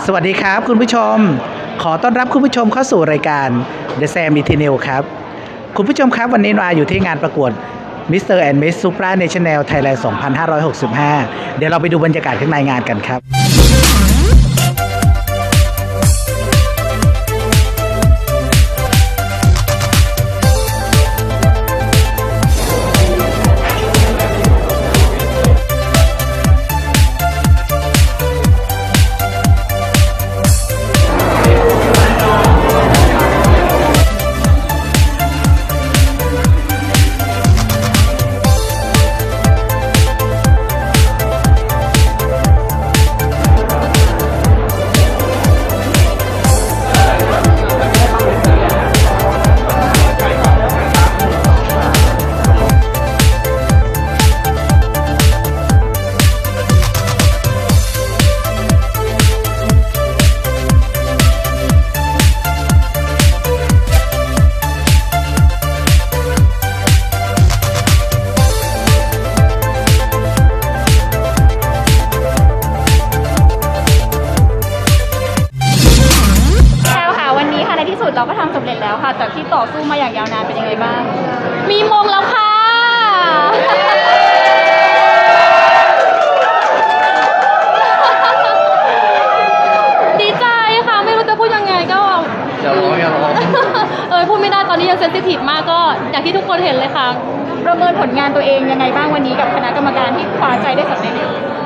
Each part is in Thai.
สวัสดีครับคุณผู้ชมขอต้อนรับคุณผู้ชมเข้าสู่รายการ The Sam Eternal ครับคุณผู้ชมครับวันนี้นาอยู่ที่งานประกวด Mr. and Miss Supranational Thailand 2565 เดี๋ยวเราไปดูบรรยากาศข้างในงานกันครับเราก็ทำสำเร็จแล้วค่ะจากที่ต่อสู้มาอย่างยาวนานเป็นยังไงบ้างมีมงแล้วค่ะดีใจค่ะไม่รู้จะพูดยังไงก็อย่าร้องพูดไม่ได้ตอนนี้ยังเซนซิทีฟมากก็อย่างที่ทุกคนเห็นเลยค่ะประเมินผลงานตัวเองยังไงบ้างวันนี้กับคณะกรรมการที่คว้าใจได้สำเร็จ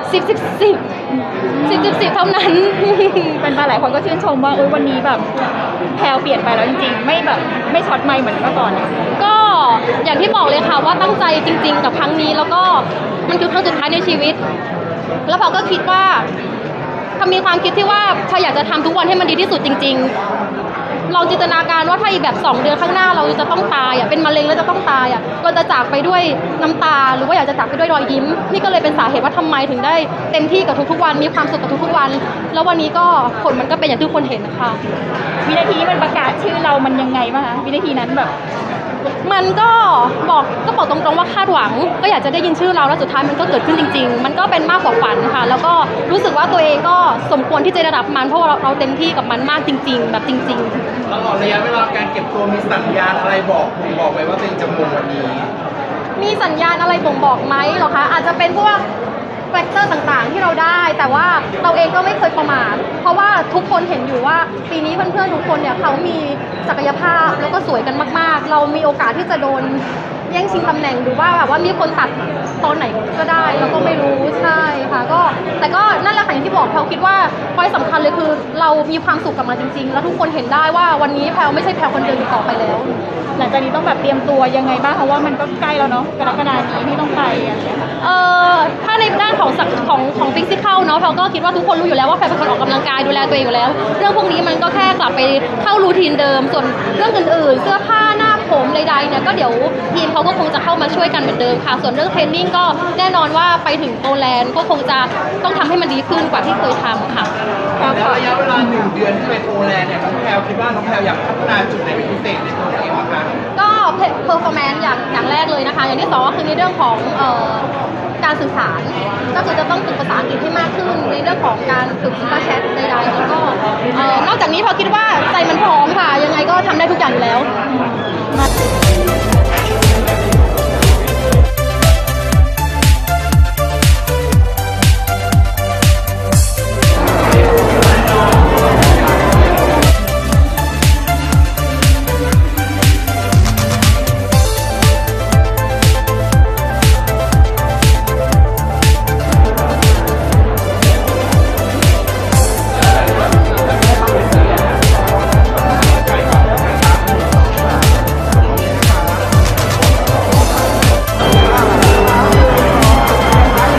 10 เท่านั้นเป็นมาหลายคนก็ชื่นชมว่าวันนี้แบบแพลวเปลี่ยนไปแล้วจริงๆไม่ช็อตไมค์เหมือนเมื่อก่อนก็อย่างที่บอกเลยค่ะว่าตั้งใจจริงๆกับครั้งนี้แล้วก็มันคือครั้งสุดท้ายในชีวิตแล้วเราก็คิดว่าถ้ามีความคิดที่ว่าถ้าอยากจะทำทุกวันให้มันดีที่สุดจริงๆลองจินตนาการว่าถ้าอีกแบบ2 เดือนข้างหน้าเราจะต้องตายเป็นมะเร็งแล้วจะต้องตายเราจะจากไปด้วยน้ำตาหรือว่าอยากจะจากไปด้วยรอยยิ้มนี่ก็เลยเป็นสาเหตุว่าทำไมถึงได้เต็มที่กับทุกๆวันมีความสุขกับทุกๆวันแล้ววันนี้ก็ผลมันก็เป็นอย่างที่ทุกคนเห็นนะคะวินาทีมันประกาศชื่อเรามันยังไงบ้างคะวินาทีนั้นแบบมันก็บอกตรงๆว่าคาดหวังก็อยากจะได้ยินชื่อเราแล้วสุดท้ายมันก็เกิดขึ้นจริงๆมันก็เป็นมากกว่าฝันค่ะแล้วก็รู้สึกว่าตัวเองก็สมควรที่จะได้รับมันเพราะว่าเราเต็มที่กับมันมากจริงๆแบบจริงๆตลอดระยะเวลาการเก็บตัวมีสัญญาณอะไรบอกไปว่าตัวเองจะมงวันนี้มีสัญญาณอะไรบ่งบอกไหมหรอคะอาจจะเป็นพวกแฟกเตอร์ต่างๆที่เราได้แต่ว่าเราเองก็ไม่เคยประมาทเพราะว่าทุกคนเห็นอยู่ว่าปีนี้เพื่อนๆทุกคนเนี่ยเขามีศักยภาพแล้วก็สวยกันมากๆเรามีโอกาสที่จะโดนแย่งชิงตำแหน่งหรือว่าแบบว่ามีคนตัดตอนไหนก็ได้เราก็ไม่รู้ใช่ค่ะก็แต่ก็นั่นแหละค่ะอย่างที่บอกแพลคิดว่าพอยสำคัญเลยคือเรามีความสุขกับมันจริงๆแล้วทุกคนเห็นได้ว่าวันนี้แพลไม่ใช่แพลคนเดิมต่อไปแล้วหลังจากนี้ต้องแบบเตรียมตัวยังไงบ้างเพราะว่ามันก็ใกล้แล้วเนาะกรกฎาคมนี้ที่ต้องไปถ้าในด้านของฟิสิกอลเนาะแพลก็คิดว่าทุกคนรู้อยู่แล้วว่าแพลเป็นคนออกกำลังกายดูแลตัวเองอยู่แล้วเรื่องพวกนี้มันก็แค่กลับไปเข้ารูทีนเดิมส่วนเรื่องอื่นๆเสื้อผ้าหน้าผมใดๆเนี่ยก็เดี๋ยวทีมเขาก็คงจะเข้ามาช่วยกันเหมือนเดิมค่ะส่วนเรื่องเทรนนิ่งก็แน่นอนว่าไปถึงโปแลนด์ก็คงจะต้องทำให้มันดีขึ้นกว่าที่เคยทำค่ะแล้วระยะเวลา1 เดือนที่ไปโปแลนด์เนี่ยน้องแพลคิดว่าน้องแพลอยากพัฒนาจุดไหนเป็นพิเศษในตัวเองบ้างคะก็เพอร์ฟอร์แมนซ์อย่างแรกเลยนะคะอย่างที่2ก็คือในเรื่องของการสื่อสารก็คือจะต้องฝึกภาษาอังกฤษให้มากขึ้นในเรื่องของการฝึกซุปเปอร์แชทใดๆแล้วก็นอกจากนี้พอคิดว่าใจมันพร้อมค่ะยังไงก็ทำได้ทุกอย่างอยู่แล้ว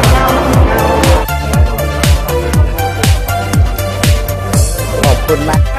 ขอบคุณมาก